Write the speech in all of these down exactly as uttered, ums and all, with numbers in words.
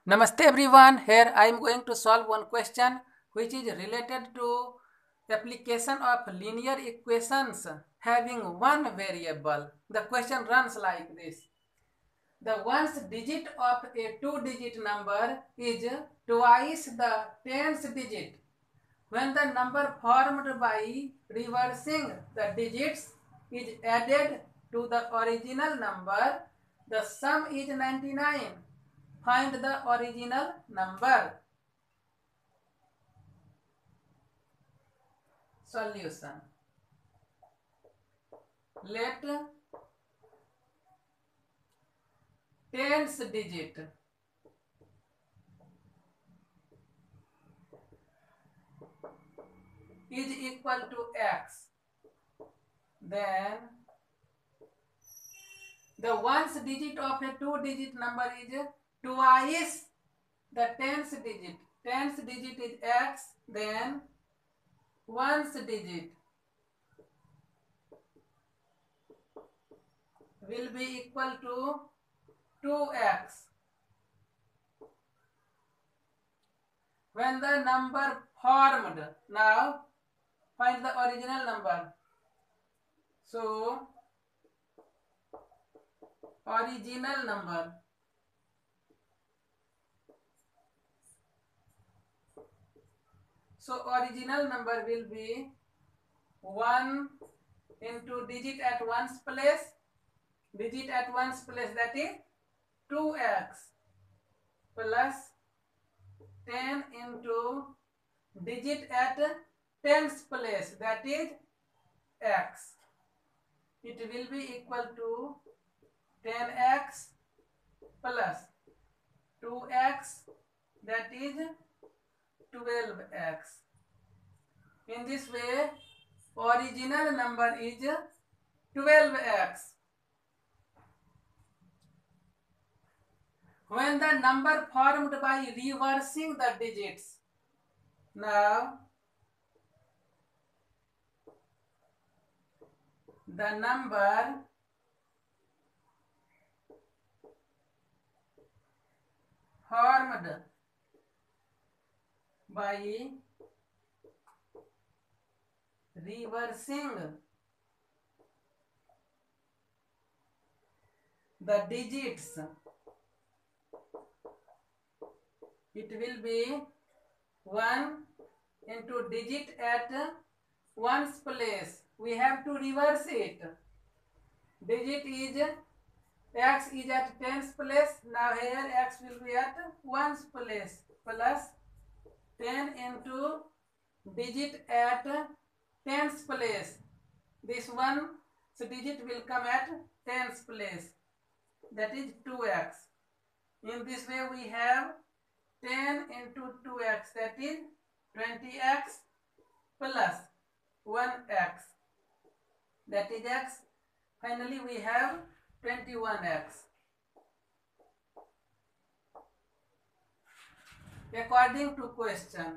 Namaste everyone. Here I am going to solve one question which is related to application of linear equations having one variable. The question runs like this. The ones digit of a two-digit number is twice the tens digit. When the number formed by reversing the digits is added to the original number, the sum is ninety-nine. Find the original number. Solution. Let tens digit is equal to x. Then the ones digit of a two digit number is twice the tens digit. Tens digit is x. Then ones digit will be equal to two x. When the number formed, now find the original number. So original number so original number will be one into digit at ones place, digit at ones place, that is two x, plus ten into digit at tens place, that is x. It will be equal to ten x plus two x, that is twelve x. In this way, original number is twelve x. When the number formed by reversing the digits, now the number formed by reversing the digits, it will be one into digit at ones place. We have to reverse it. Digit is x is at tens place. Now here x will be at ones place, plus ten into digit at tens place. This one so digit will come at tens place, that is two x. In this way we have ten into two x, that is twenty x, plus one x, that is x. Finally we have twenty-one x. According to question,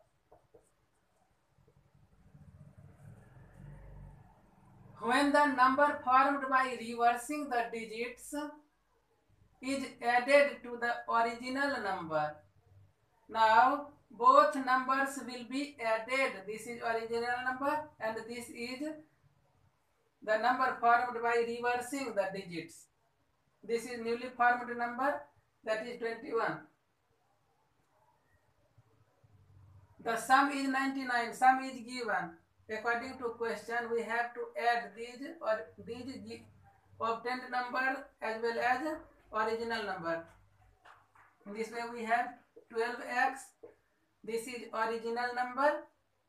when the number formed by reversing the digits is added to the original number, now both numbers will be added. This is original number and this is the number formed by reversing the digits. This is newly formed number, that is twenty-one. The sum is ninety-nine. Sum is given. According to question, we have to add these or these obtained number as well as original number. In this way we have twelve x. This is original number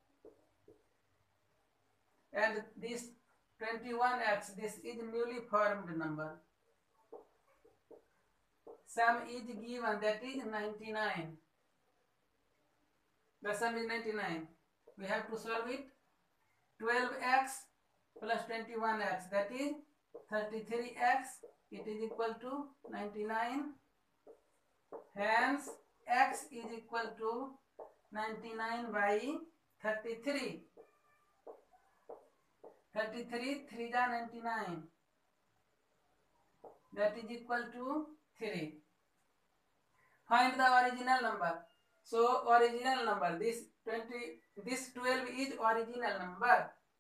and this twenty-one x, this is newly formed number. Sum is given, that is ninety-nine. The sum is ninety-nine. We have to solve it. twelve x plus twenty-one x, that is thirty-three x. It is equal to ninety-nine. Hence x is equal to ninety-nine by thirty-three. thirty-three, three is ninety-nine. That is equal to three. find the original number. So original number, this twenty, this twelve is original number.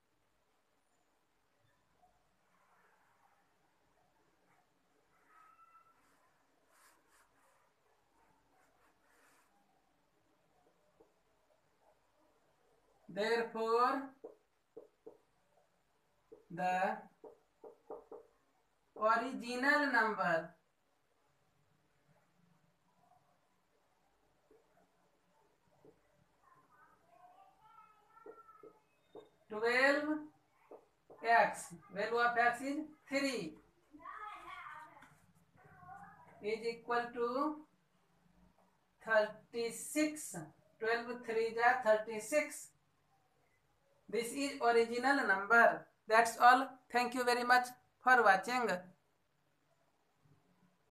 Therefore, the original number twelve x, value of x is three, is equal to thirty-six. twelve three is thirty-six. This is original number. That's all. Thank you very much for watching.